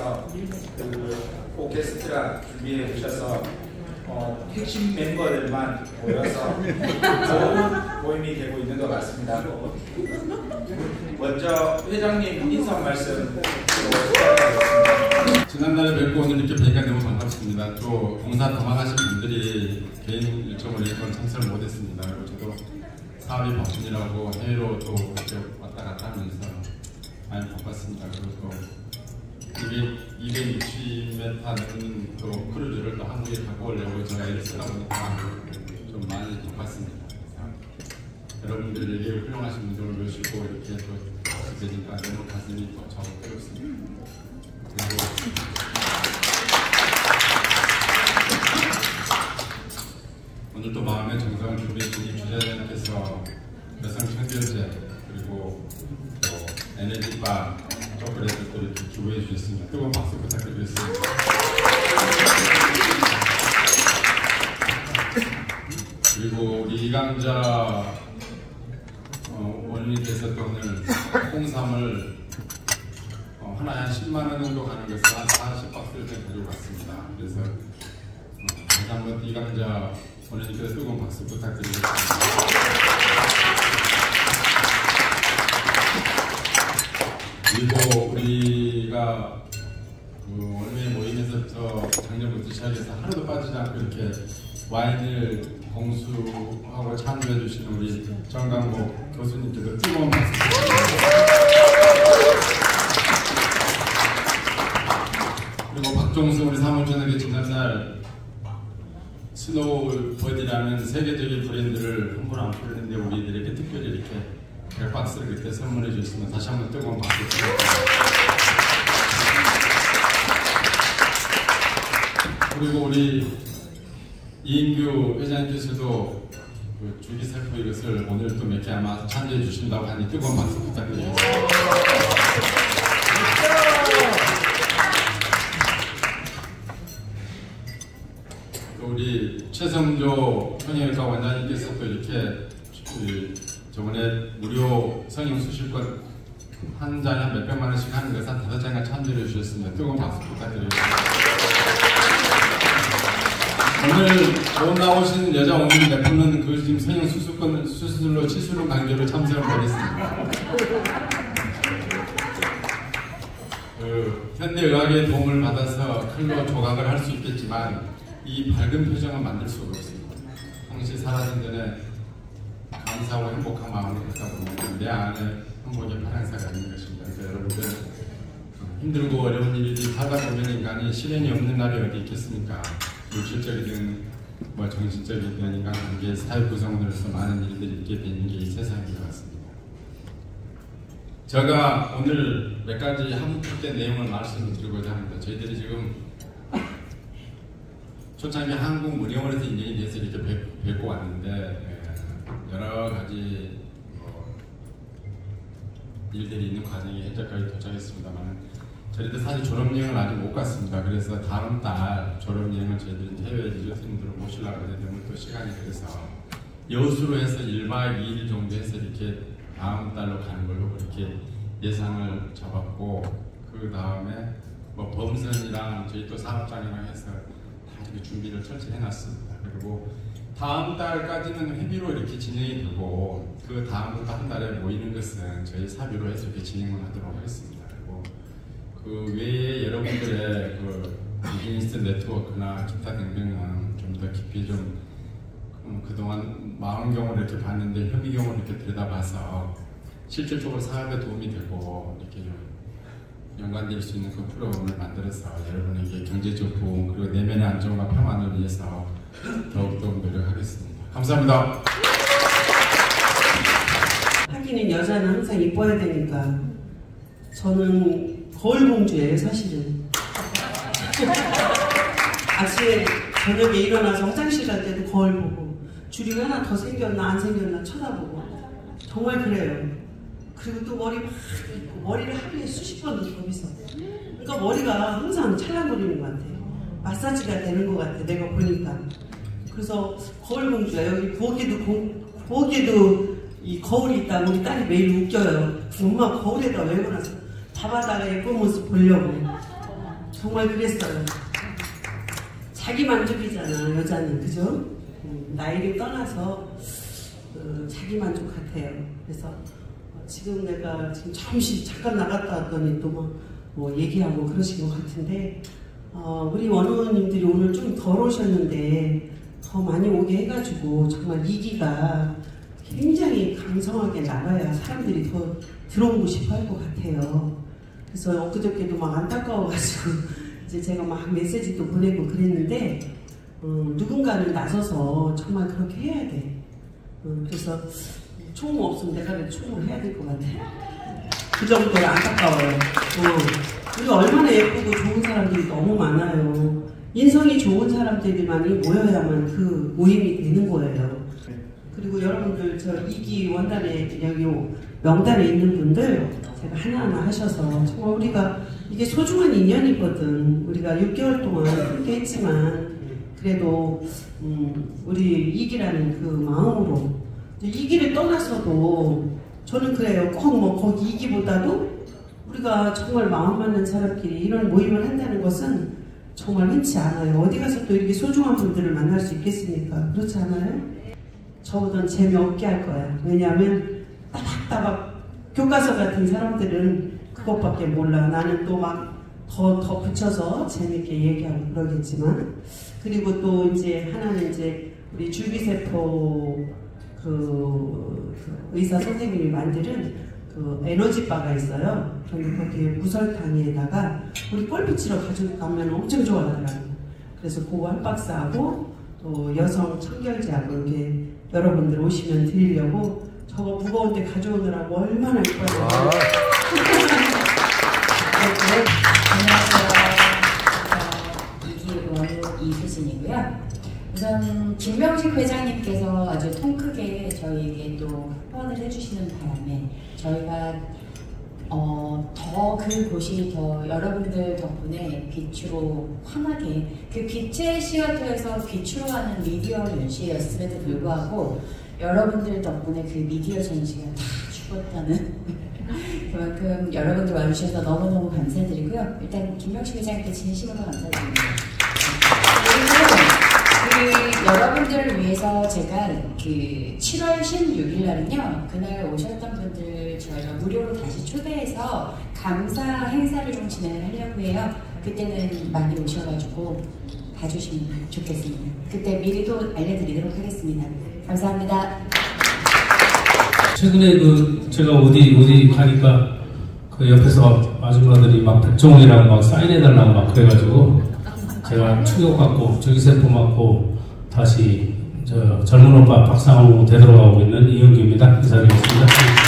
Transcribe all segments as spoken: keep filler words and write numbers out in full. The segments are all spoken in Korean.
위해서 그 오케스트라 준비해 주셔서 어, 핵심 멤버들만 모여서 좋은 모임이 되고 있는 것 같습니다. 먼저 회장님 인사 한 말씀 부탁드리겠습니다. 지난달에 뵙고 오늘 이렇게 뵈니까 너무 반갑습니다. 또 봉사 도망하신 분들이 개인 일정을 일본 참석을 못했습니다. 그리고 저도 사업이 바쁘니라고 해외로 또 이렇게 왔다 갔다 하면서 많이 바빴습니다. 그리고 또 이백육십 미터 넘는 또 크루즈를 또 한국에 갖고 오려고 제가 애를 쓰다 보니까 좀 많이 바빴습니다. 여러분들 얘기 훌륭하신 분들을 모시고 이렇게 또 되니까 너무 가슴이 더 적극적입니다. 그리고 오늘 또 마음의 정성을 준비해 주신 주자님께서 여성 청결제 그리고 또 에너지바 초콜릿을 또 이렇게 기부해 주셨습니다. 뜨거운 박수 부탁드리겠습니다. 그리고 우리 이강자 어, 원님께서 또 오늘 홍삼을 어, 하나에 한 십만 원 정도 가는 것을 한 사십 박스를 가지고 왔습니다. 그래서 어, 다시 한번 이강자 원님께서 뜨거운 박수 부탁드리겠습니다. 그리고 우리가 그 원래 모임에서 작년부터 시작해서 하루도 빠지지 않고 이렇게 와인을 공수하고 참여해 주시는 우리 정강목 교수님께도 뜨거운 박수 부탁드립니다. 그리고 박종수 우리 사무총장이 지난날 스노우 버디라는 세계적인 브랜드를 함부로 안 풀는데 우리들에게 특별히 이렇게 백 박스를 그때 선물해 주셨으면 다시 한번 뜨거운 박수 부탁드립니다. 그리고 우리 이인규 회장님께서도 그 주기살포 이것을 오늘 또 몇 개 아마 참여해 주신다고 하니 뜨거운 박수 부탁드리겠습니다. 또 우리 최성조 성형외과 원장님께서 또 이렇게 그 저번에 무료 성형 수술권 한 장에 한 몇백만 원씩 하는 것을 한 다섯 장에 참여해 주셨습니다. 뜨거운 박수 부탁드리겠습니다. 오늘 온 나오신 여자 원님 몇 분은 그 지금 성형 수술권 수술로 치수로 관계로 참석을 못했습니다. 그 현대의학의 도움을 받아서 칼로 조각을 할 수 있겠지만 이 밝은 표정은 만들 수가 없습니다. 당시 사라진 전에 감사하고 행복한 마음을 갖다 보면 내 안에 행복의 파랑새가 있는 것입니다. 그래서 여러분들 힘들고 어려운 일이 살다 보면 인간이 시련이 없는 날이 어디 있겠습니까? 물질적이든 뭐 정신적이든 인간관계 사회 구성원으로서 많은 일들이 있게 되는 게 이 세상인 것 같습니다. 제가 오늘 몇 가지 한국대 내용을 말씀드리고자 합니다. 저희들이 지금 초창기 한국문예원에서 인연이 돼서 이렇게 뵙, 뵙고 왔는데 여러 가지 뭐 일들이 있는 과정에 현재까지 도착했습니다만 저희들 사실 졸업여행을 아직 못 갔습니다. 그래서 다음 달 졸업여행을 저희들이 해외 리조트님들을 모시려고 하는데 오늘 또 시간이 그래서 여수로 해서 일 박 이 일 정도 해서 이렇게 다음 달로 가는 걸로 그렇게 예상을 잡았고 그 다음에 뭐 범선이랑 저희 또 사업장이랑 해서 다 이렇게 준비를 철저히 해놨습니다. 그리고 다음 달까지는 회비로 이렇게 진행이 되고 그 다음부터 한 달에 모이는 것은 저희 사비로 해서 이렇게 진행을 하도록 하겠습니다. 그리고 그 외에 여러분들의 그 비즈니스 네트워크나 기타 등등은 좀 더 깊이 좀 음, 그동안 마음경을 이렇게 봤는데 협의경을 이렇게 들여다봐서 실질적으로 사업에 도움이 되고 이렇게 좀 연관될 수 있는 그 프로그램을 만들어서 여러분에게 경제적 도움 그리고 내면의 안정과 평안을 위해서 더욱더 노력하겠습니다. 감사합니다. 하기는 여자는 항상 이뻐야 되니까 저는 거울공주예요 사실은. 아침에 저녁에 일어나서 화장실 갈 때도 거울 보고 주름이 하나 더 생겼나 안 생겼나 쳐다보고 정말 그래요. 그리고 또 머리 막 입고 머리를 하루에 수십 번도 감았어. 그러니까 머리가 항상 찰랑거리는 것 같아요. 마사지가 되는 것 같아 내가 보니까. 그래서 거울공주야. 여기 부엌에도 공, 부엌에도 이 거울이 있다. 우리 딸이 매일 웃겨요. 엄마 거울에다 왜 그러나 밥하다가 예쁜 모습 보려고. 정말 그랬어요. 자기 만족이잖아, 여자는. 그죠? 음, 나이를 떠나서 어, 자기 만족 같아요. 그래서 어, 지금 내가 지금 잠시 잠깐 나갔다 왔더니 또 뭐, 뭐 얘기하고 그러신 것 같은데 어, 우리 원어원님들이 오늘 좀 덜 오셨는데 더 많이 오게 해가지고 정말 이기가 굉장히 강성하게 나가야 사람들이 더 들어오고 싶어 할 것 같아요. 그래서 엊그저께도 막 안타까워가지고 이제 제가 막 메시지도 보내고 그랬는데 어, 누군가는 나서서 정말 그렇게 해야 돼. 어, 그래서 총무 없으면 내가 그래도 총무를 해야 될 것 같아. 그 정도로 안타까워요. 어, 우리가 얼마나 예쁘고 좋은 사람들이 너무 많아요. 인성이 좋은 사람들만이 모여야만 그 모임이 되는 거예요. 그리고 여러분들 저 이기 원단에 여기 명단에 있는 분들 제가 하나하나 하셔서 정말 우리가 이게 소중한 인연이거든. 우리가 육 개월 동안 함께 했지만 그래도 음, 우리 이기라는 그 마음으로 이기를 떠나서도 저는 그래요. 꼭 뭐 거기 이기보다도 우리가 정말 마음 맞는 사람끼리 이런 모임을 한다는 것은 정말 흔치 않아요. 어디 가서 또 이렇게 소중한 분들을 만날 수 있겠습니까? 그렇지 않아요? 저보단 재미없게 할 거야. 왜냐하면 따박따박 교과서 같은 사람들은 그것밖에 몰라. 나는 또 막 더 더 붙여서 재밌게 얘기하고 그러겠지만 그리고 또 이제 하나는 이제 우리 줄기세포 그, 그 의사 선생님이 만드는 그 에너지바가 있어요. 그런데 거기에 무설탕에다가 우리 골프 치러 가져가면 엄청 좋아하더라고요. 그래서 그거 한 박스하고 또 여성 청결제하고 이렇게 여러분들 오시면 드리려고 저거 무거운데 가져오느라고 얼마나 이뻐요. 안녕하세요. 이기원 이수진이고요. 우선 김명식 회장님께서 아주 통 크게 저희에게 또 후원을 해주시는 바람에 저희가 어, 더 그곳이 더 여러분들 덕분에 빛으로 환하게 그 빛의 시어터에서 빛으로 하는 미디어 전시였음에도 불구하고 여러분들 덕분에 그 미디어 전시가 다 죽었다는 그만큼 여러분들 와주셔서 너무너무 감사드리고요. 일단 김명식 회장님께 진심으로 감사드립니다. 그리고 그 여러분들을 위해서 제가 그 칠월 십육일 날은요, 그날 오셨던 분들 저희가 무료로 다시 초대해서 감사 행사를 좀 진행을 하려고 해요. 그때는 많이 오셔가지고 봐주시면 좋겠습니다. 그때 미리 또 알려드리도록 하겠습니다. 감사합니다. 최근에 그 제가 어디 어디 가니까 그 옆에서 아줌마들이 막 백종원이라고 막 사인해달라고 막 그래가지고 제가 충격받고 줄기세포 맞고 다시 저 젊은 오빠 박상으로 되돌아가고 있는 이영규입니다. 인사드리겠습니다.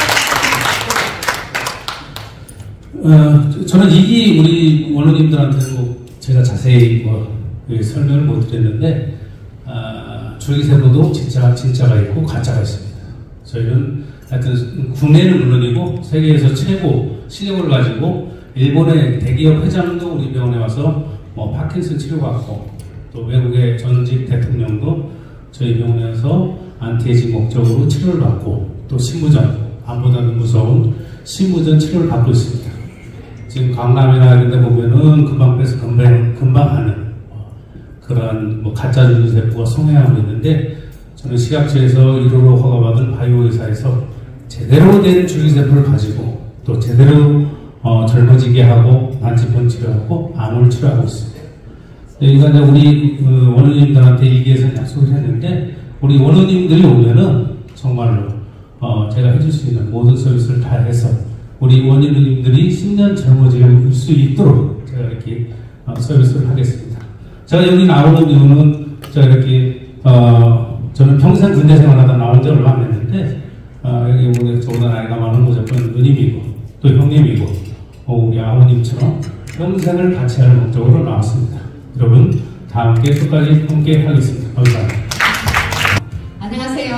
어, 저는 이기 우리 원로님들한테도 제가 자세히 뭐 설명을 못 드렸는데 아, 줄기세포도 진짜 진짜가 있고 가짜가 있습니다. 저희는 하여튼 국내는 물론이고 세계에서 최고 실력을 가지고 일본의 대기업 회장도 우리 병원에 와서 뭐 파킨슨 치료받고 또 외국의 전직 대통령도 저희 병원에 와서 안티에이징 목적으로 치료를 받고 또 신부전, 암보다는 무서운 신부전 치료를 받고 있습니다. 지금 강남이나 이런 데 보면은 금방 빼서 금방, 금방 하는 그런 뭐 가짜 줄기세포가 성행하고 있는데 저는 시각처에서 일 호로 허가받은 바이오 회사에서 제대로 된 줄기세포를 가지고 또 제대로 어, 젊어지게 하고 난치병 치료하고 암을 치료하고 있습니다. 여기가 이제 우리 그 원우님들한테 이기에서 약속을 했는데 우리 원우님들이 오면은 정말로 어, 제가 해줄 수 있는 모든 서비스를 다 해서 우리 원우님들이 십 년 젊어질 수 있도록 제가 이렇게 어, 서비스를 하겠습니다. 제가 여기 나오는 이유는 제가 이렇게 어, 저는 평생 군대 생활하다 나온 지 얼마 안 됐는데 어, 여기 오늘 저보다 나이가 많은 무조건 누님이고 또 형님이고 어, 우리 아버님처럼 평생을 같이 할 목적으로 나왔습니다. 여러분 다 함께 끝까지 함께 하겠습니다. 감사합니다. 안녕하세요.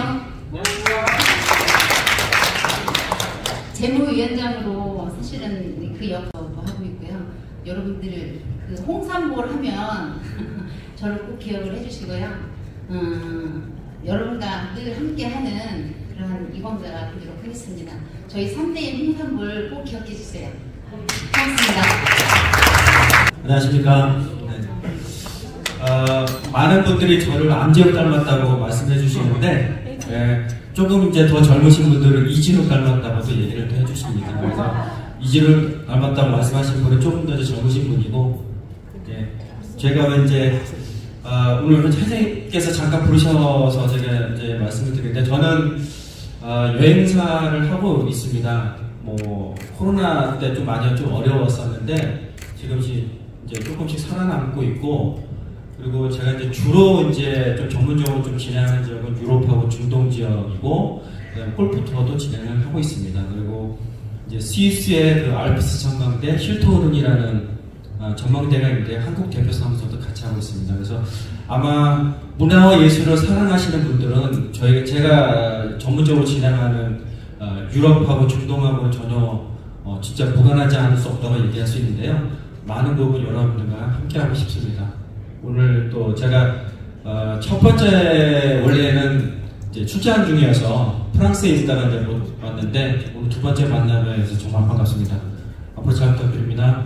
재무위원장으로 사실은 그 역할도 하고 있고요. 여러분들 그 홍삼볼 하면 저를 꼭 기억을 해주시고요. 음, 여러분과 늘 함께하는 그런 이광자가 되도록 하겠습니다. 저희 삼 대인 홍삼볼 꼭 기억해 주세요. 고맙습니다. 안녕하십니까. 네. 어, 많은 분들이 저를 안재욱 닮았다고 말씀해 주시는데 네, 조금 이제 더 젊으신 분들은 이진욱 닮았다고도 얘기를 또 해주십니다. 그래서 이진욱 닮았다고 말씀하신 분은 조금 더 젊으신 분이고 네, 제가 이제 어, 오늘 선생님께서 잠깐 부르셔서 제가 이제 말씀을 드리는데 저는 어, 여행사를 하고 있습니다. 뭐 코로나 때 좀 많이 좀 어려웠었는데 지금 이제 조금씩 살아남고 있고 그리고 제가 이제 주로 이제 좀 전문적으로 좀 진행하는 지역은 유럽하고 중동 지역이고 그다음에 골프 투어도 진행을 하고 있습니다. 그리고 이제 스위스의 그 알프스 전망대 힐토른이라는 어, 전망대가 있는데 한국 대표 사무소도 같이 하고 있습니다. 그래서 아마 문화와 예술을 사랑하시는 분들은 저희 제가 전문적으로 진행하는 어, 유럽하고 중동하고는 전혀 어, 진짜 무관하지 않을 수 없다고 얘기할 수 있는데요. 많은 부분 여러분들과 함께하고 싶습니다. 오늘 또 제가 어, 첫 번째 원래는 이제 출장 중이어서 프랑스에 있다가 이제 못 왔는데 오늘 두 번째 만남에서 정말 반갑습니다. 앞으로 잘 부탁드립니다.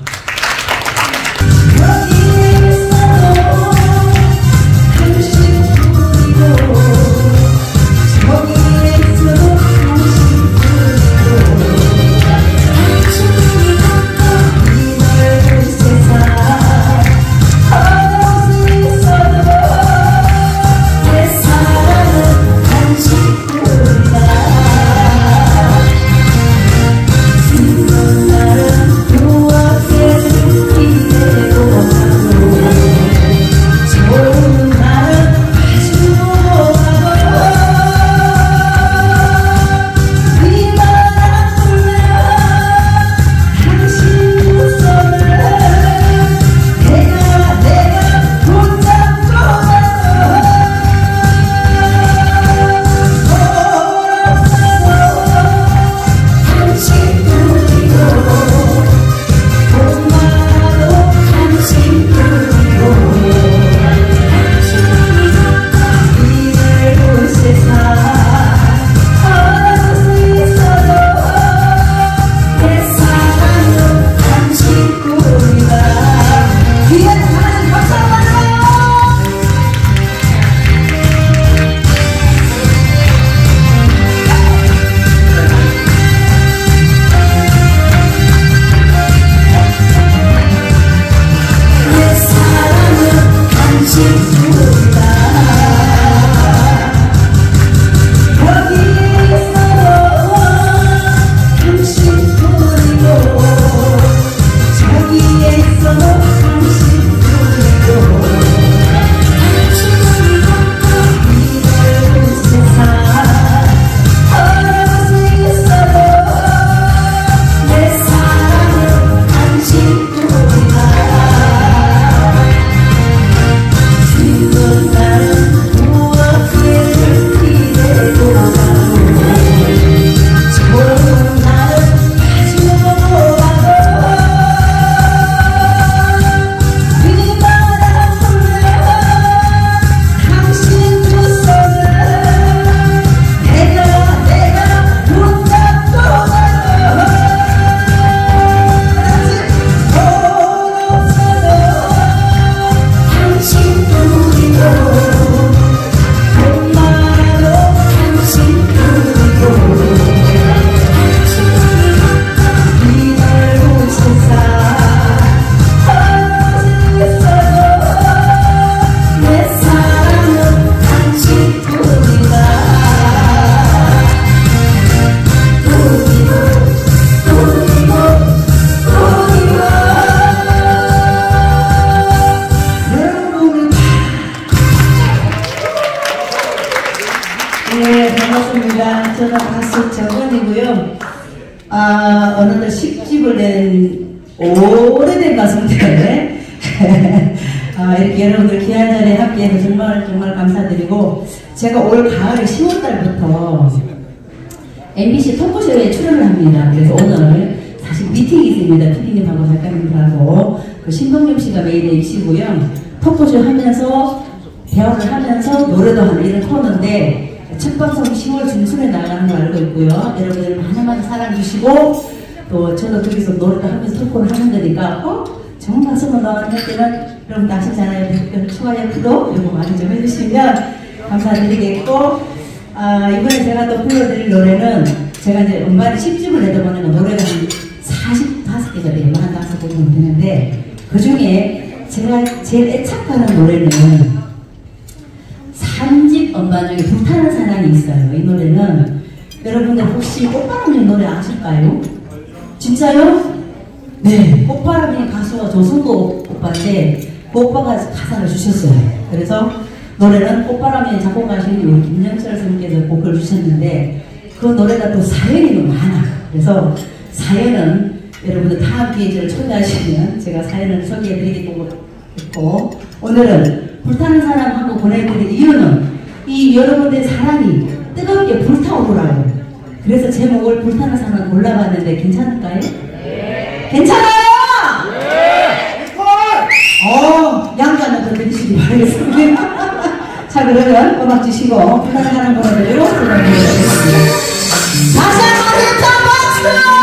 네, 반갑습니다. 저는 가수 정은이고요. 아, 어느덧 십 집을 낸 오래된 가수인데 아, 이렇게 여러분들 귀한 자리에 함께해서 정말 정말 감사드리고, 제가 올 가을 시월 달부터 엠비씨 토크쇼에 출연을 합니다. 그래서 오늘 사실 미팅이 있습니다. 피디님하고 작가님들하고. 그 신동엽 씨가 메인 엠씨고요. 토크쇼 하면서 대화를 하면서 노래도 하는 이런 코너인데, 첫 방송 시월 중순에 나가는 걸 알고 있고요. 여러분들 많은 많은 사랑 주시고, 또 저도 거기서 노래도 하면서 토크를 하는 거니까 어? 좋은 가수가 나올 때는 여러분 아시잖아요. 좋아요, 구독 이런 거 많이 좀 해주시면 감사드리겠고, 아, 이번에 제가 또 불러드릴 노래는 제가 이제 음반을 십 집을 내다 보니까 노래가 한 사십오 개가 돼요. 사십오 개 정도 되는데 그 중에 제가 제일 애착하는 노래는 삼 집 음반 중에 불타는 사랑이 있어요. 이 노래는 여러분들 혹시 꽃바람님 노래 아실까요? 진짜요? 네, 꽃바람이 가수가 조승구 오빠인데 그 오빠가 가사를 주셨어요. 그래서 노래는 꽃바람이 작곡가신 우리 김영철 선생님께서 곡을 주셨는데 그 노래가 또 사연이 너무 많아. 그래서 사연은 여러분들 다음 기회에 저를 초대하시면 제가 사연을 소개해드리겠고, 오늘은 불타는 사랑 하고 보내드릴 이유는 이 여러분들의 사랑이 뜨겁게 불타오르라고. 그래서 제목을 불타는 사랑 골라봤는데 괜찮을까요? 네. 괜찮아요? 네. 어, 양자는 더 들으시기 바라겠습니다. 자, 그러면 음악 주시고 불타는 사랑 보내드리고 부탁드리겠습니다. 다시 한번 힘찬 박수!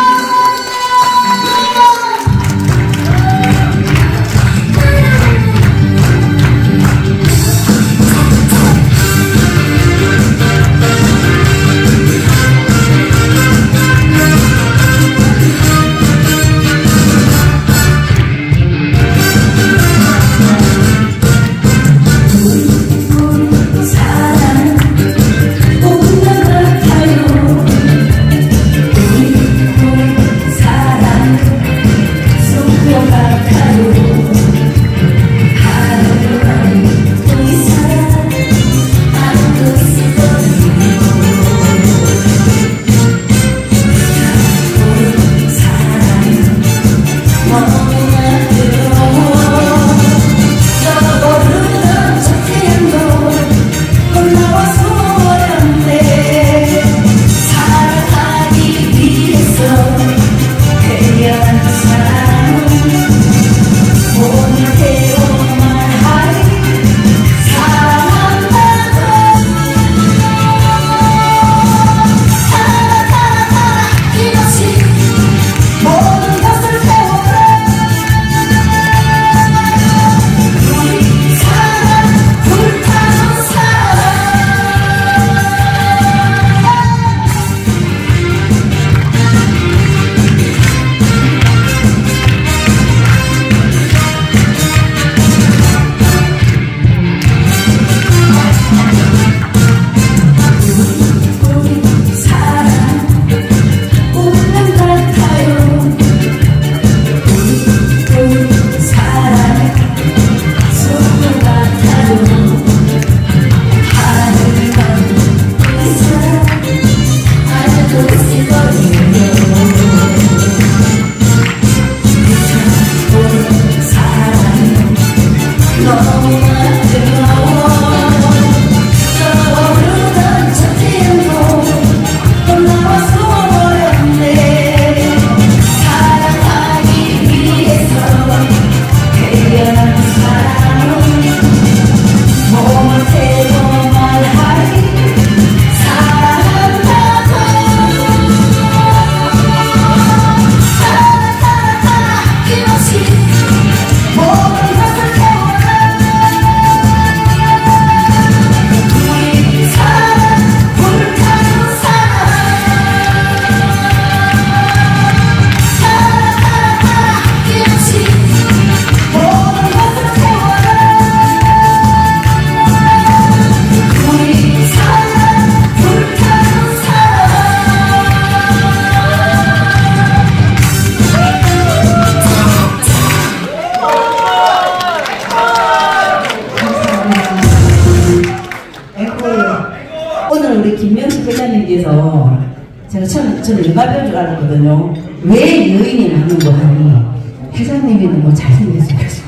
제가 처음에 저는 일반배우인 줄 알았거든요. 왜 여인이 나는 거 하니 회장님이는 뭐 잘생겼어가지고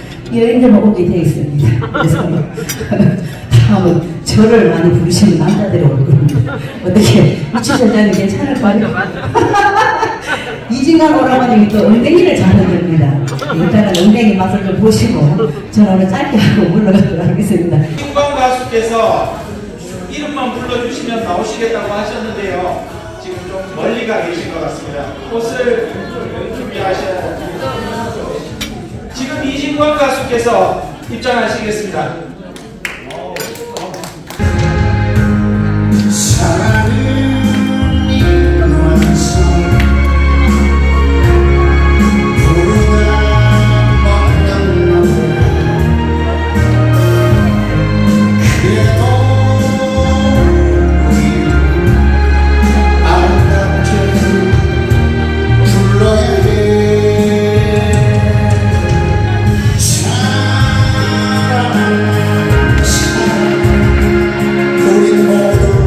여인들만 오게 돼 있습니다. 그래서 다음은 저를 많이 부르시는 남자들이 올 겁니다. 어떻게 이치전자는 괜찮을까요? 이진강 오라버님이 또 엉덩이를 잘하됩니다. 일단은 엉덩이 맛을 좀 보시고 저는 오늘 짧게 하고 물러가도록 하겠습니다. 윤광 가수께서 이름만 불러주시면 나오시겠다고 하셨는데요. 지금 좀 멀리 가 계신 것 같습니다. 옷을 준비하셔야 됩니다. 지금 이진권 가수께서 입장하시겠습니다. 사랑은 일어나서 부르다 만났는데 그래도 우리 아름답게 불러야 해. 사랑 사랑 우린 모두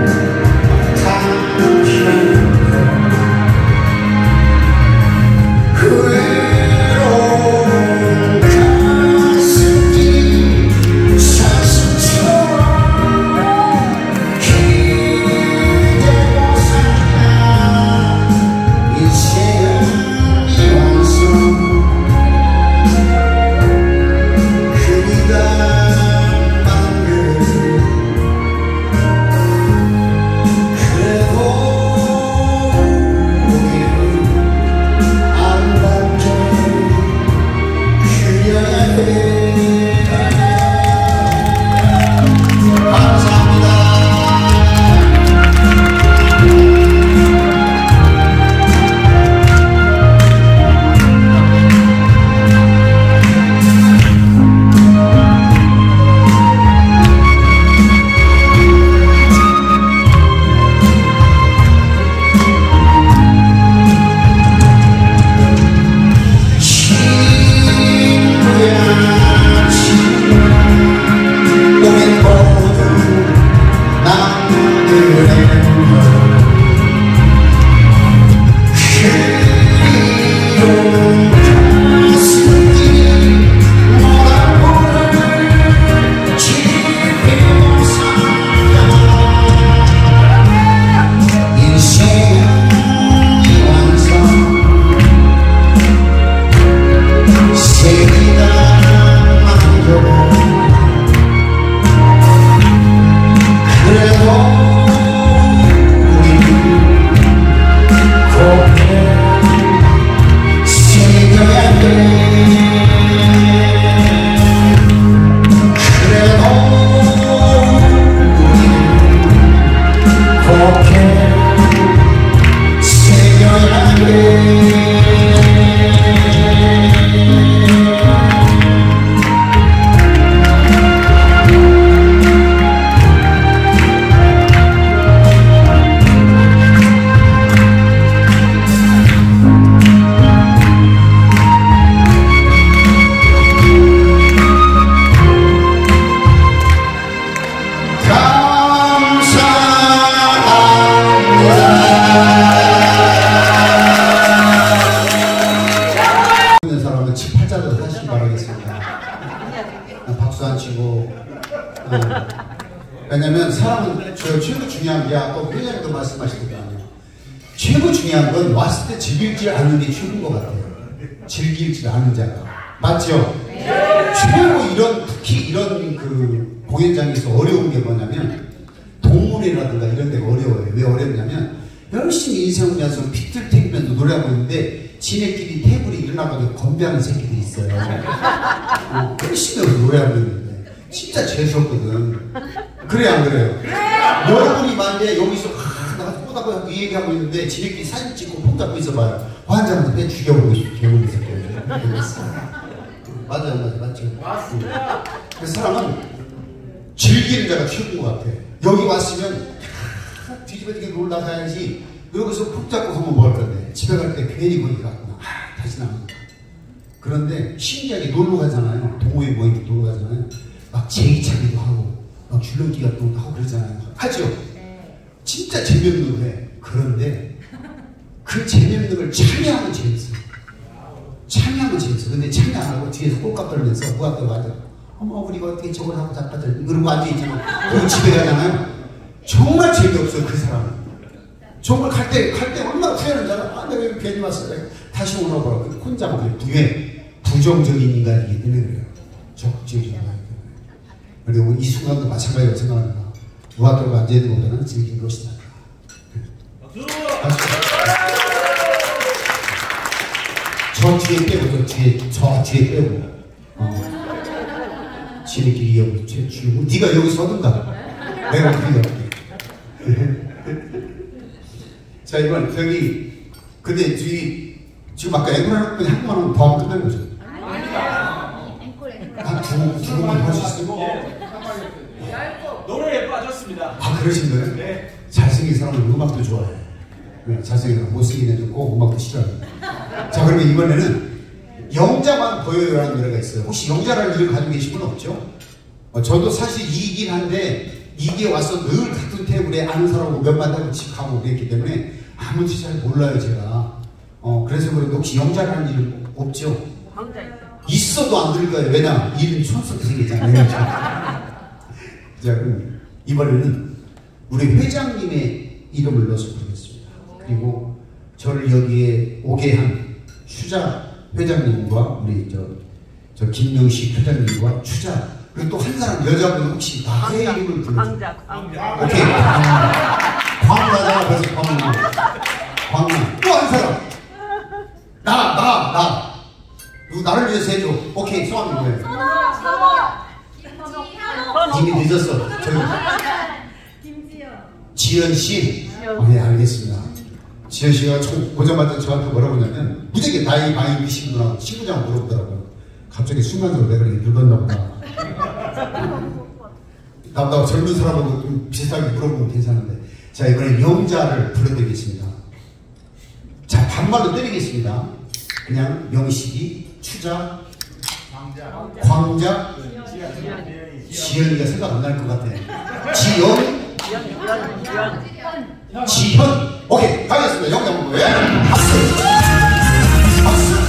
왜냐면 사람은 저 최고 중요한 게 아까 회장님도 말씀하시더니 최고 중요한 건 왔을 때 즐길지 않는 게 최고인 것 같아요. 즐길지 않는 자가 맞죠? 네. 최고 이런 특히 이런 그 공연장에서 어려운 게 뭐냐면 동물이라든가 이런 데가 어려워요. 왜 어렵냐면 열심히 인생을 위해서 피틀 탱면서 노래하고 있는데 지네끼리 테이블이 일어나가지고 건배하는 새끼들이 있어요. 어, 열심히 노래하고 있는데 진짜 재수없거든. 그래 안 그래요? 여러분이 만약에 여기서 아, 나가 꼬다고 이 얘기하고 있는데 지네끼리 사진 찍고 폼 잡고 있어봐요. 환장한테 내 죽여보고 싶어. 죽여보고 싶어. 맞아요, 맞아요, 맞죠? 맞습니다. 그래서 사람은 즐기는 자가 최고인 것 같아. 여기 왔으면 뒤집어지게 놀다 가야지. 여기서 푹 잡고 하면 뭐 할 건데 집에 갈 때 괜히 거기 갔구나. 아, 다시 나옵니다. 그런데 신기하게 놀러 가잖아요. 동호회 모임 놀러 가잖아요. 막 제기차기도 하고 막 줄넘기 같은 것도 하고 그러잖아요. 하죠? 진짜 재미없는 거예요. 그런데 그 재미없는 걸 참여하면 재밌어요. 참여하면 재밌어. 근데 참여 안 하고 뒤에서 꼴값 떨면서 무학도 맞아. 어머 우리가 어떻게 저걸 하고 자빠져 그러고 앉아있잖아. 그리고 집에 가잖아요. 정말 재미없어요. 그 사람은. 정말 갈 때 갈 때 얼마나 후회하는 줄 알아. 아 내가 여기 괜히 왔어. 내가 다시 오라고 하고 혼자 먹어요. 부에 부정적인 인간이기 때문에 그래요. 적극적인 인간이기 때문에. 그리고 이 순간도 마찬가지로 생각합니다. 무학도로 앉아있는 것보다는 즐긴 것이다. 박수! 박수! 저 뒤에 빼고 저 뒤에 저 뒤에 빼고 어. 지네끼리 여기 주고 네가 여기 서든가 내가 어떻게 할게. 자 이번 저기 근데 저기 지금 아까 앵콜 분이 한 번만 더 하면 끝나는 거죠? 한두 번만 할 수 있어요? 노래에 빠졌습니다. 아 그러신 거예요? 네. 잘생긴 사람은 음악도 좋아해. 네, 잘생긴 사람 못생긴 애들 꼭 음악도 싫어합니다. 자 그러면 이번에는 영자만 보여요라는 노래가 있어요. 혹시 영자라는 이름 가지고 계신 분 없죠? 어, 저도 사실 이긴 한데 이게 와서 늘 같은 테이블에 아는 사람하고 몇만 달고 집 가고 그랬기 때문에 아무도 잘 몰라요 제가. 어 그래서 그런데 혹시 영자라는 이름 없죠? 있어도 안 들을 거예요. 왜냐 이름이 촌스럽게 생겼잖아요. 자 그럼 이번에는 우리 회장님의 이름을 넣어서 부르겠습니다. 그리고 저를 여기에 오게 한 추자 회장님과 우리 저, 저 김명식 회장님과 추자 그리고 또 한 사람 여자분 혹시 나의 이름을 불러줘. 광자, 광자. 오케이. 광나잖아 벌써 광나. 광나. 또 한 사람. 나, 나, 나. 누구 나를 위해서 해줘. 오케이 성함이 뭐예요? 이미 늦었어. 저기. 지연 씨. 어, 네 알겠습니다. 지연 씨가 처음 보자마자 저한테 뭐라고 하냐면 무지하게 나이 많이 드신 분하고 친구장 물어보더라고요. 갑자기 순간적으로 내가 이렇게 늙었나 보다. 나보다 젊은 사람하고 좀 비슷하게 물어보면 괜찮은데. 자 이번에 영자를 불러드리겠습니다. 자 반말로 때리겠습니다. 그냥 명식이 추자 광자, 광자 지연이가 생각 안 날 것 같아. 지연 지현 오케이 가겠습니다. 영자 한번 왜? 박수 박수.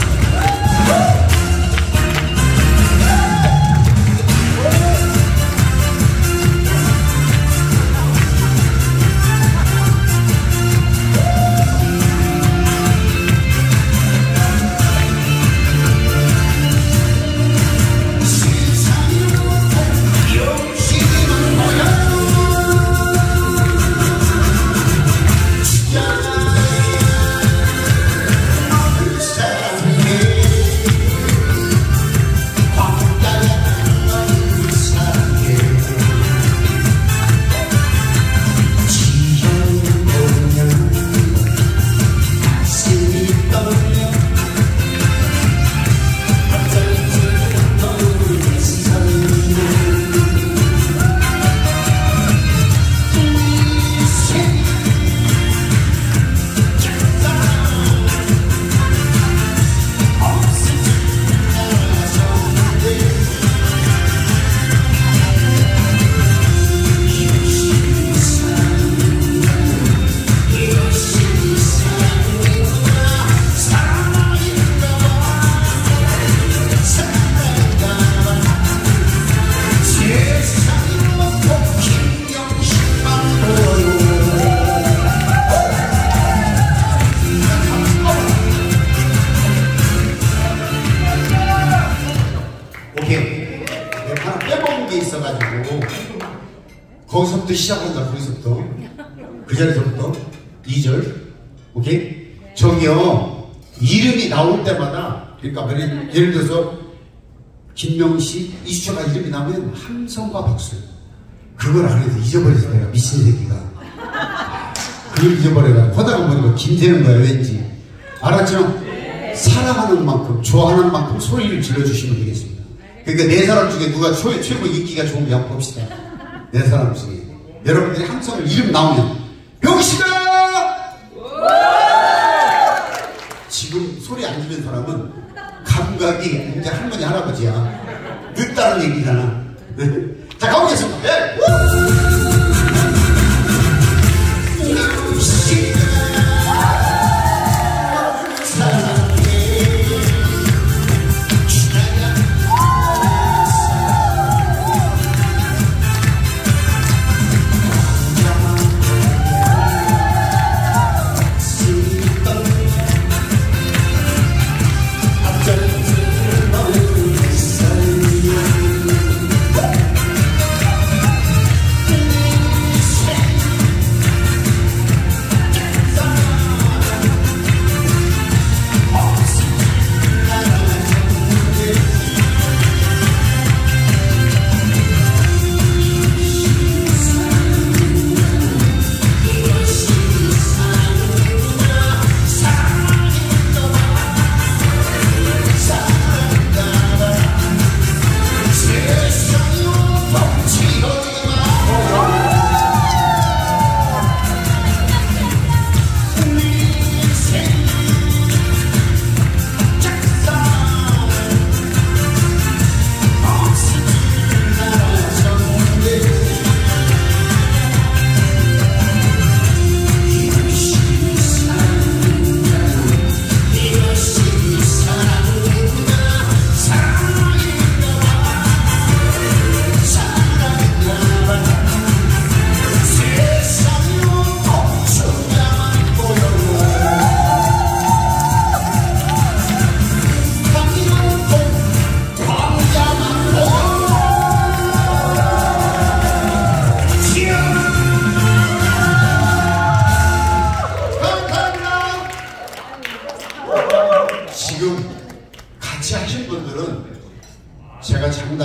거기서부터 시작한다. 거기서부터 그 자리서부터 이 절 오케이? 저기요 이름이 나올 때마다 그러니까 예를 들어서 김명식, 이수철가 이름이 나오면 함성과 박수 그걸 안 해서 잊어버려서 내가 미친 새끼가 그걸 잊어버려가 하다가 보니까 김대는 거야 왠지 알았죠? 사랑하는 만큼 좋아하는 만큼 소리를 질러주시면 되겠습니다. 그러니까 네 사람 중에 누가 최, 최고 인기가 좋은지 한번 봅시다. 네 사람 중에 여러분들이 함성을 이름 나오면 명식아! 지금 소리 안 지르는 사람은 감각이 이제 할머니 할아버지야. 늦다는 얘기잖아. 자 가보겠습니다. 예.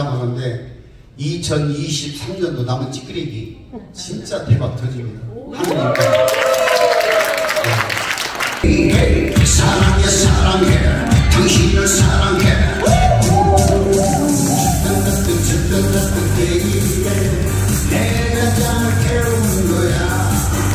남았는데 이천이십삼 년도 남은 찌끄레기 진짜 대박 터집니다. 하나님 사랑해 사랑해 당신을 사랑해 내가 잠을 깨우는 거야.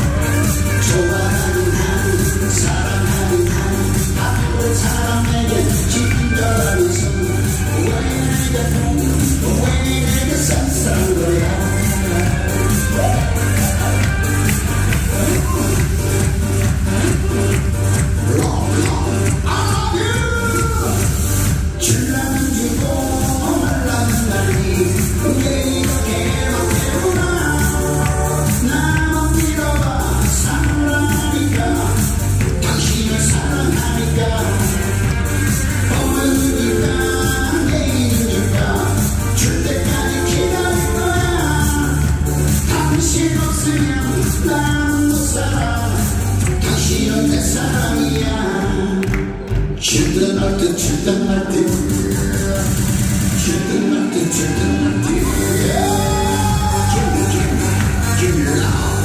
좋아하는 한 사랑하는 한 앞으로 사람에게 친절한 손 왜 내가 왜 내가 쌀쌀한 거야. 줄라는 주고 말라는 날이 왜 이렇게만 태우나. 나만 믿어봐 사랑하니까 당신을 사랑하니까 오늘일까 내일일까 줄 때까지 기다릴 거야. 당신 없으면 난 못 살아. 당신은 내 사랑이야. 줄든 날 듯 줄든 날 듯 줄든 날 듯 줄든 날 듯 Give me, give me, give me love.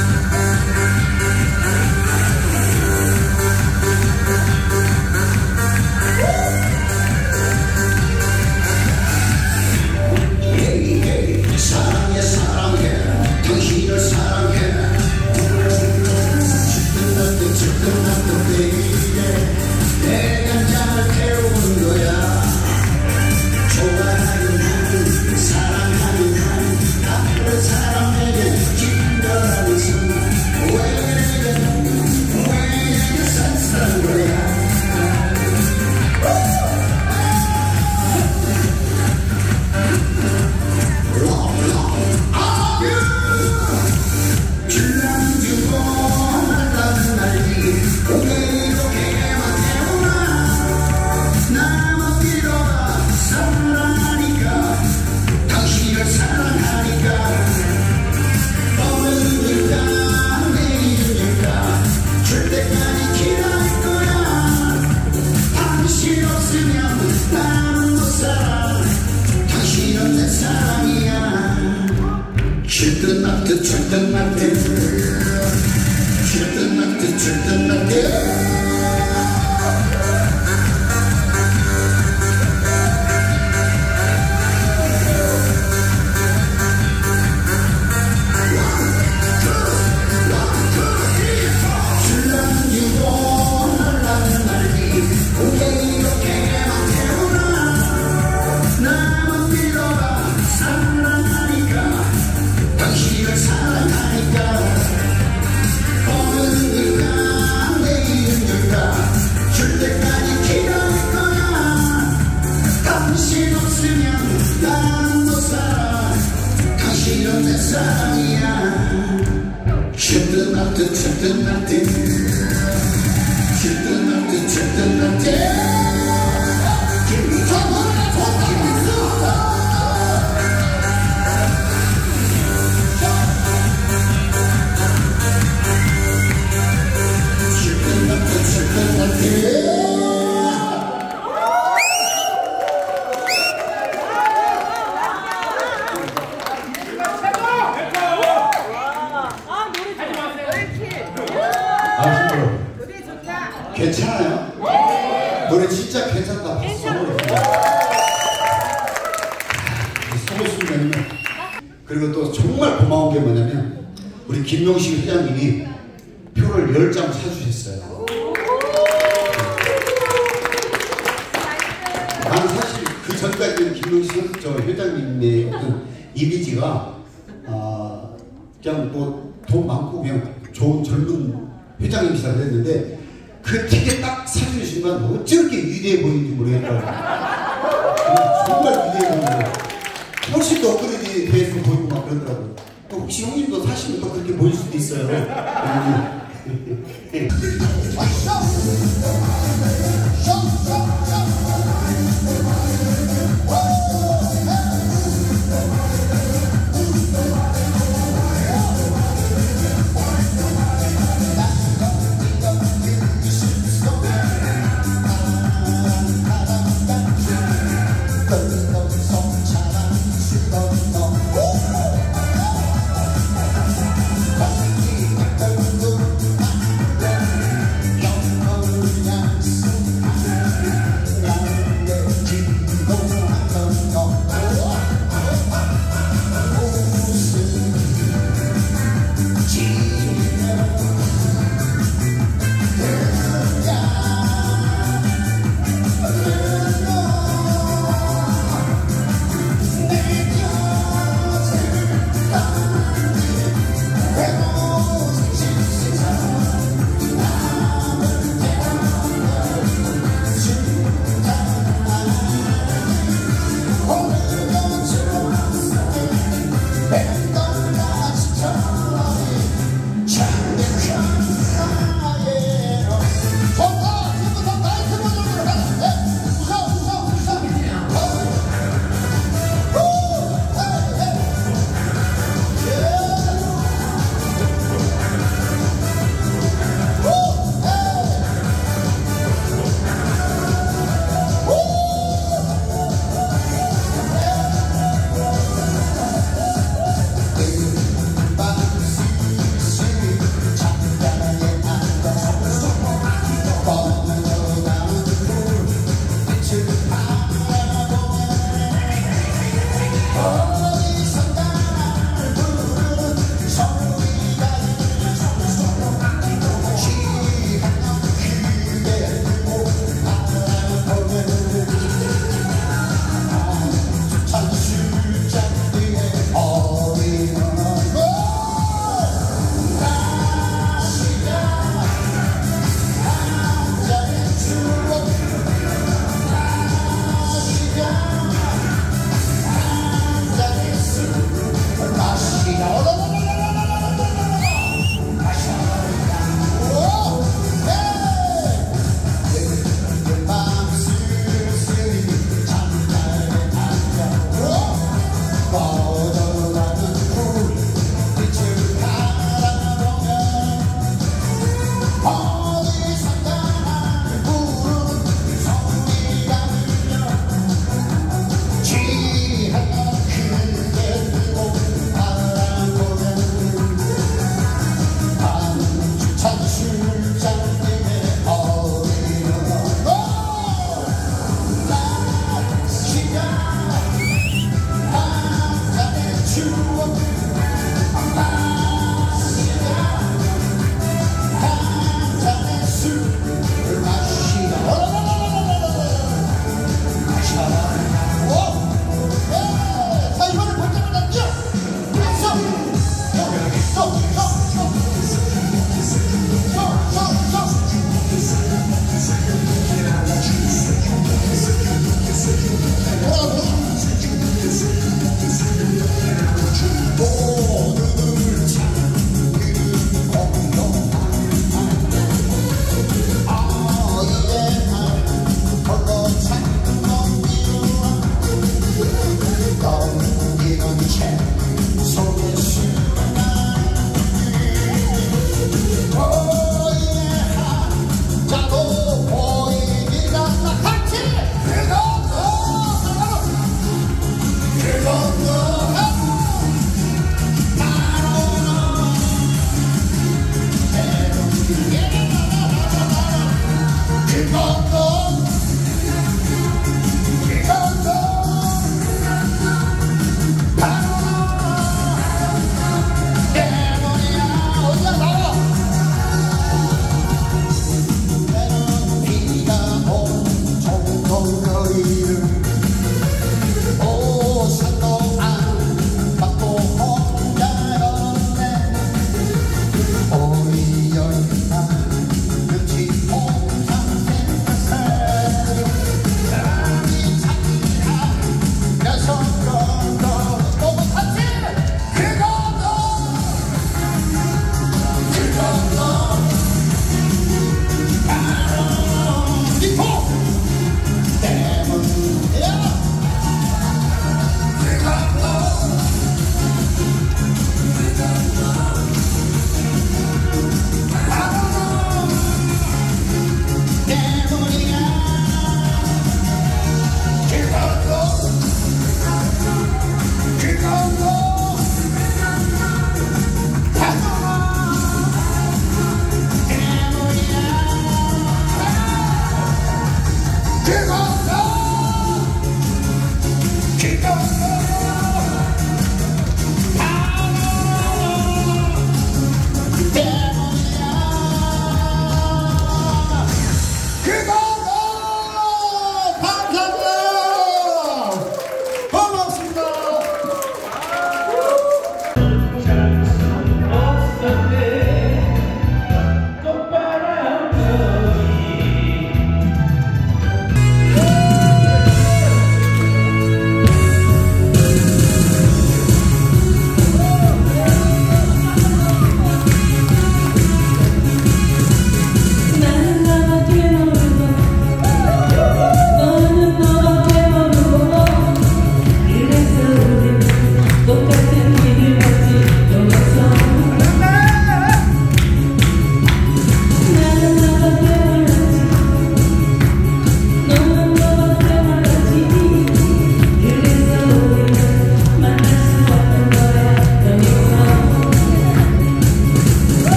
Hey, hey, 사랑해 사랑해 당신을 사랑해 줄든 날 듯 줄든 날 듯 baby. 내가 잠을 태우는 거야. 좋아하는 한 사랑하는 한 앞으로 사람에게 친절한 손 왜 내가 왜 내가 쌀쌀한 거야. 줄라는 주고 말라는 날이 왜 이렇게만 태우나. 나만 믿어봐 사랑하니까 당신을 사랑하니까 오늘일까 내일일까 줄 때까지 기다릴 거야. 당신 없으면 나는 못 살아. 당신은 내 사랑이야. 줄든 날 듯 줄든 날 듯 줄든 날 듯 줄든 날 듯 줄라는 주고 말라는 날이 왜 이렇게만 태우나. 나만 믿어봐 사랑하니까 당신을 사랑하니까 오늘일까 내일일까 줄 때까지 기다릴 거야. 당신 없으면 나는 못 살아. 당신은 내 사랑이야. 줄든 날 듯 줄든 날 듯 줄든 날 듯 줄든 날 듯 Give me love, give me love. 줄든 날 듯 줄든 날 듯 아, 힘들어. 괜찮아요? 노래 진짜 괜찮다. 괜찮아요. 소고수면요. 그리고 또 정말 고마운 게 뭐냐면 우리 김용식 회장님이 표를 열 장 사주셨어요. 난 사실 그 전까지는 김용식 저 회장님의 어떤 이미지가 아 그냥 뭐 돈 많고 그냥 좋은 젊은 회장님이시라 그랬는데 그 티켓 딱 사주는 순간 어찌 그렇게 위대해 보이는지 모르겠더라고요. 정말 위대해 보이는데 훨씬 더 업그레이드 돼서 보이고 막 그러더라고요. 또 혹시 형님도 사시면 또 그렇게 보일 수도 있어요.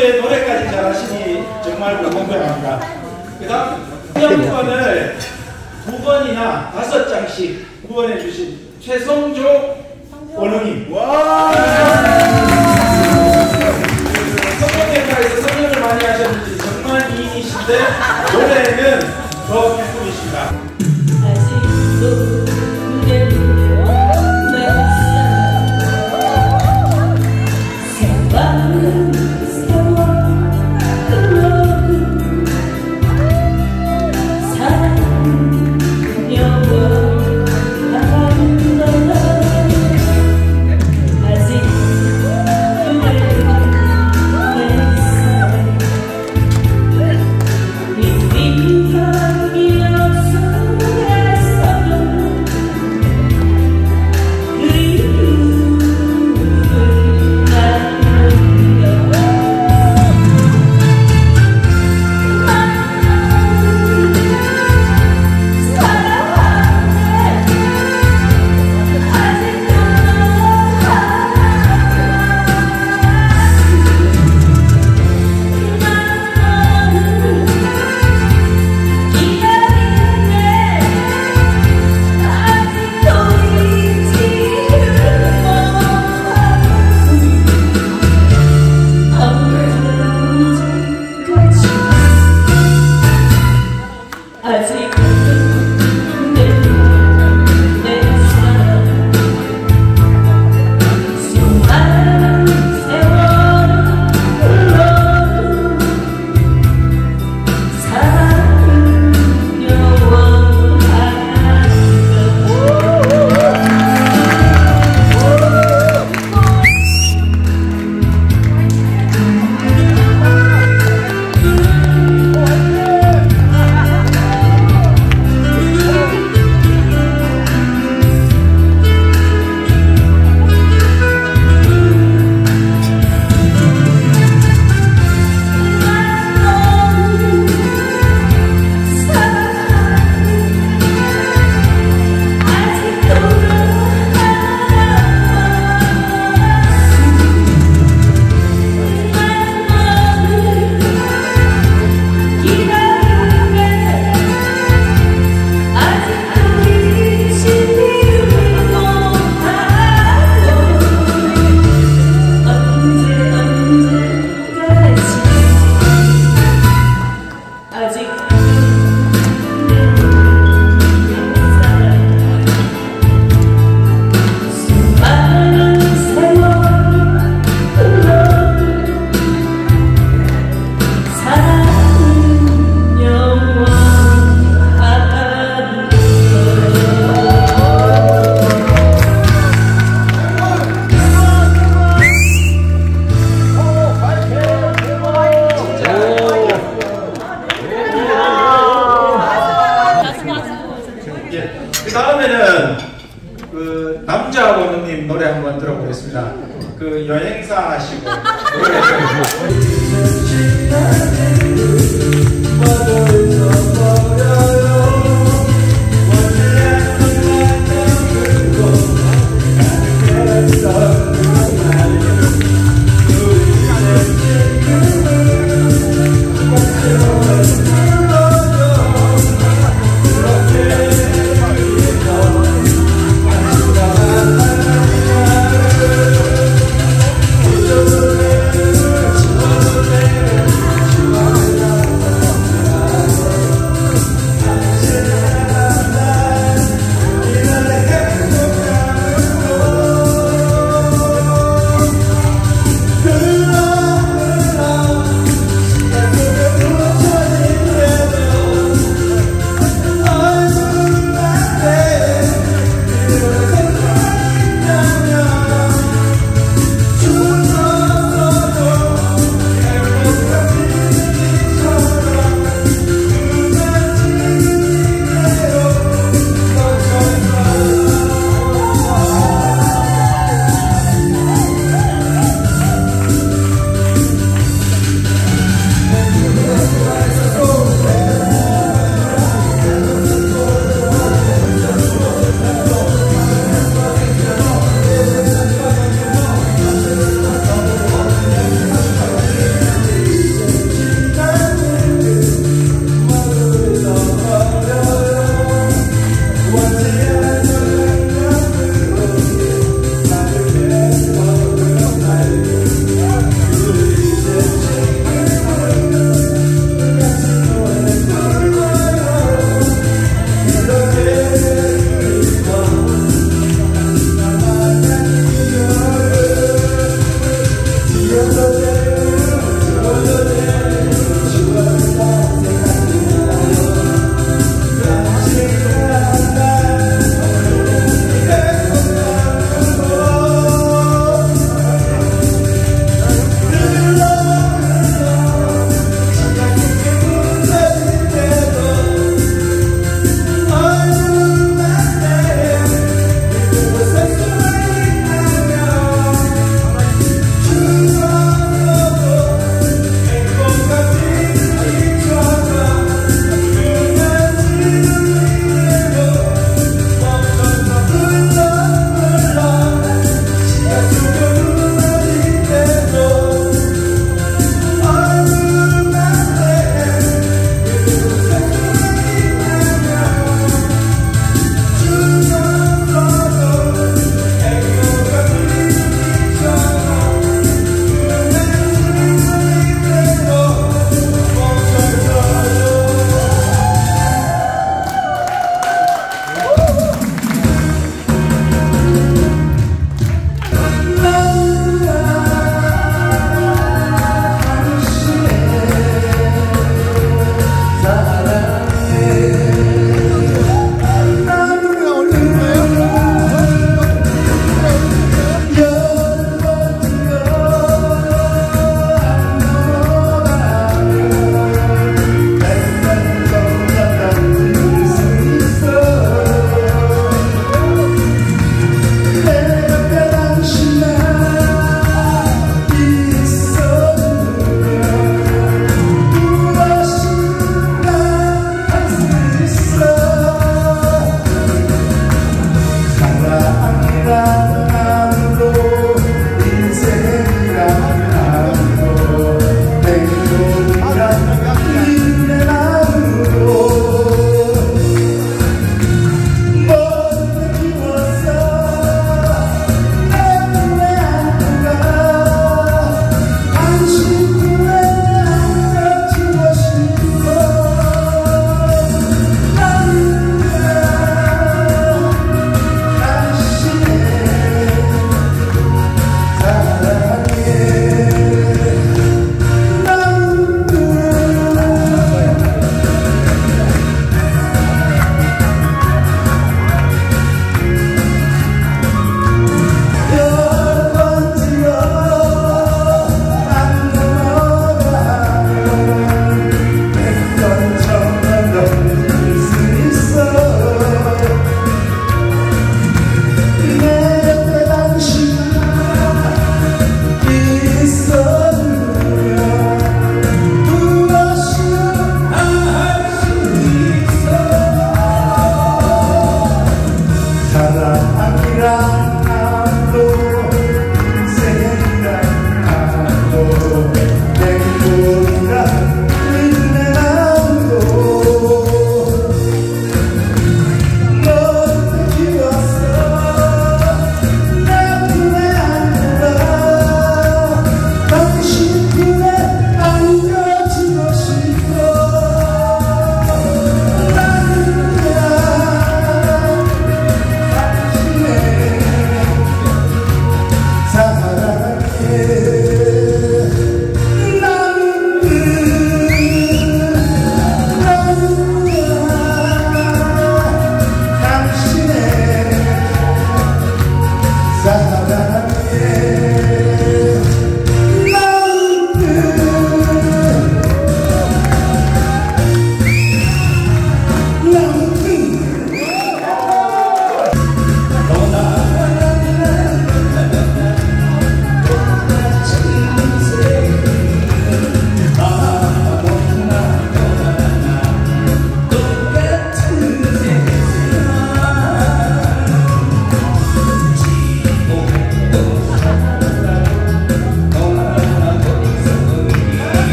가수의 노래까지 잘하시니 정말 공공평합니다. 그 다음 후원권을 두 번이나 다섯 장씩 후원해 주신 최성조 원흥님. 성공평가에서 성령을 많이 하셨는지 정말 미인이신데 노래는 더 기쁨이십니다. 아직도 내 눈에 세월 세월 흘러도 사랑 영원한다. 아직 그 다음에는 그 남자 원우님 노래 한번 들어보겠습니다. 그 여행사 하시고 Wow.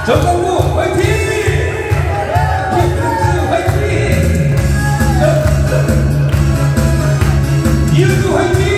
정동구 화이팅! 김필수 화이팅! 이은주 화이팅!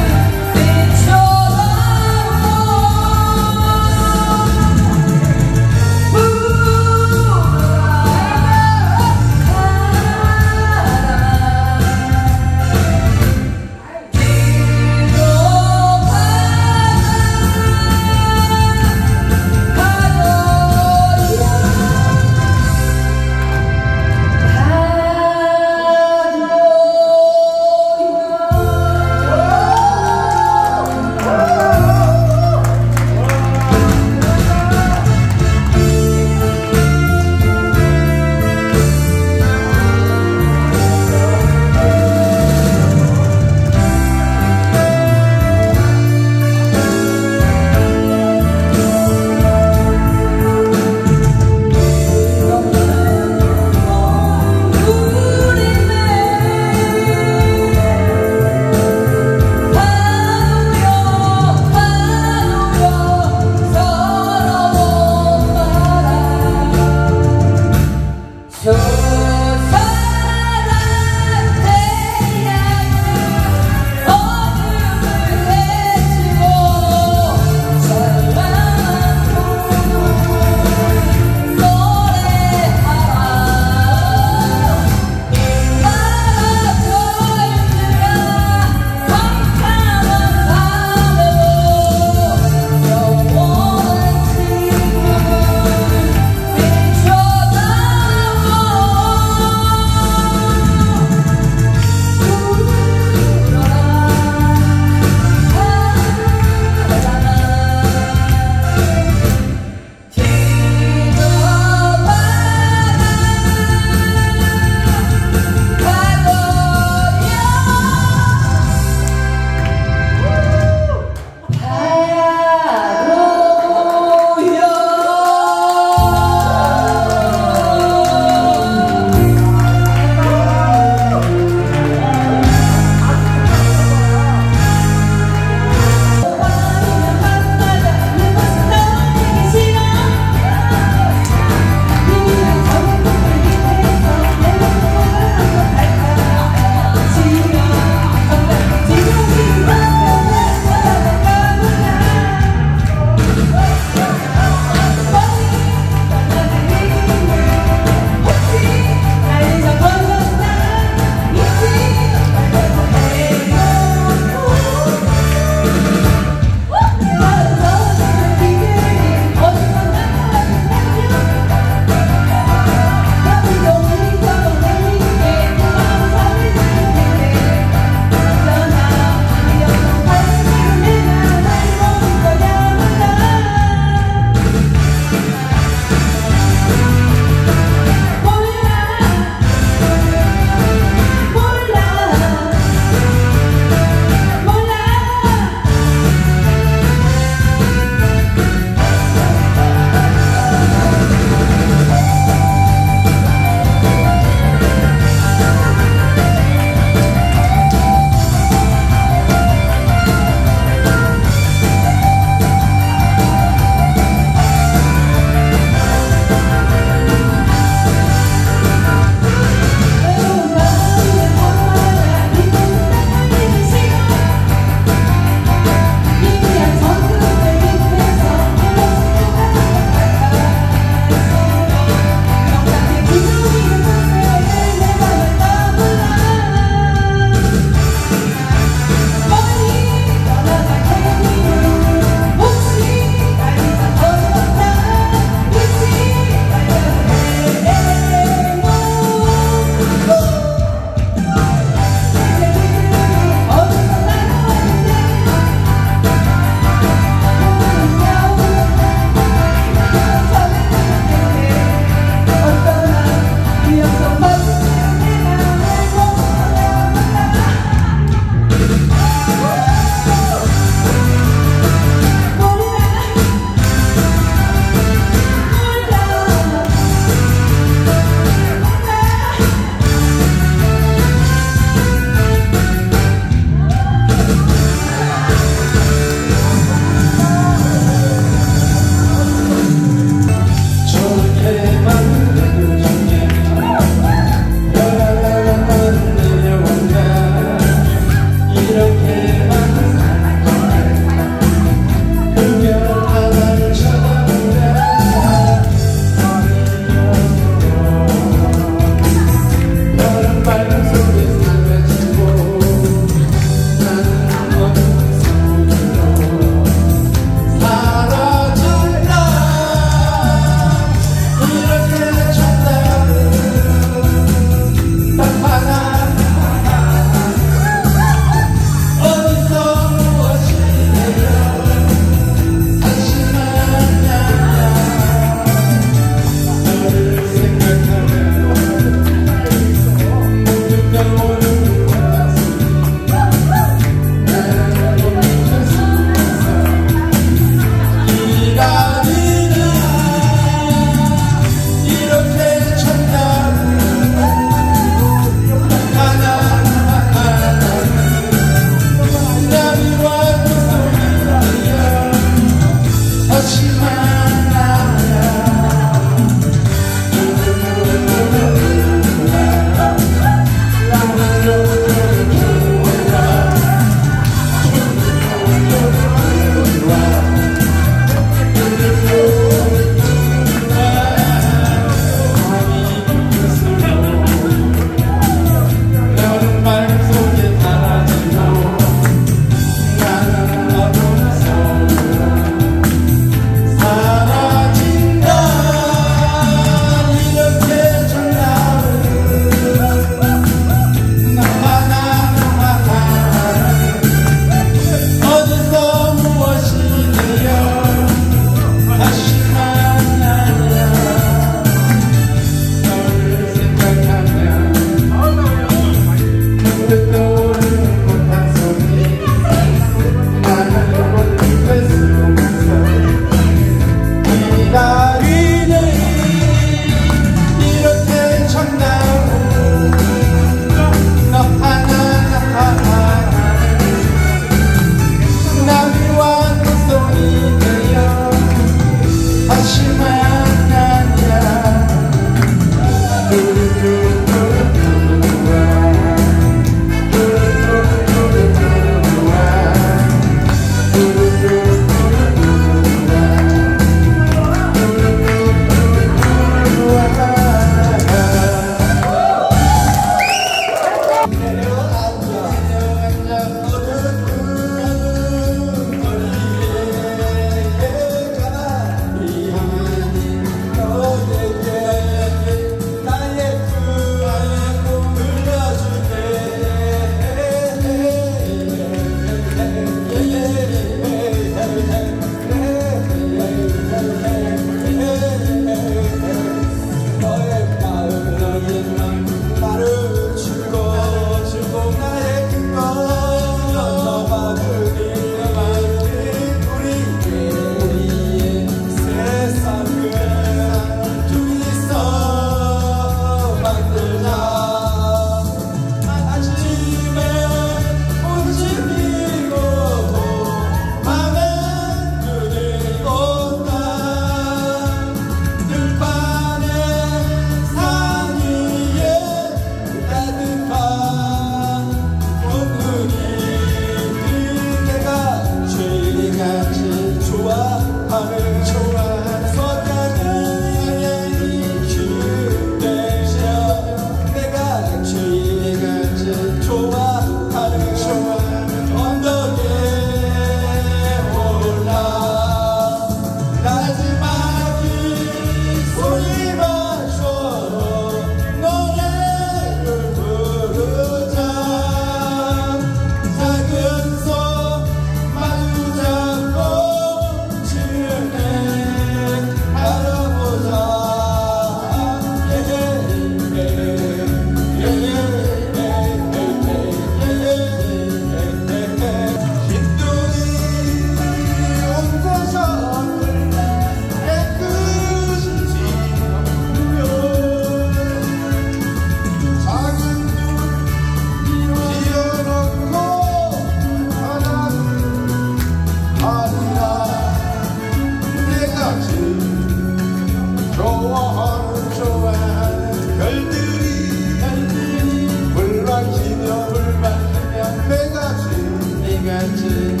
좋아하는 좋아하는 별들이 별들이 불 밝히며 불 밝히며 내가 진 내가 진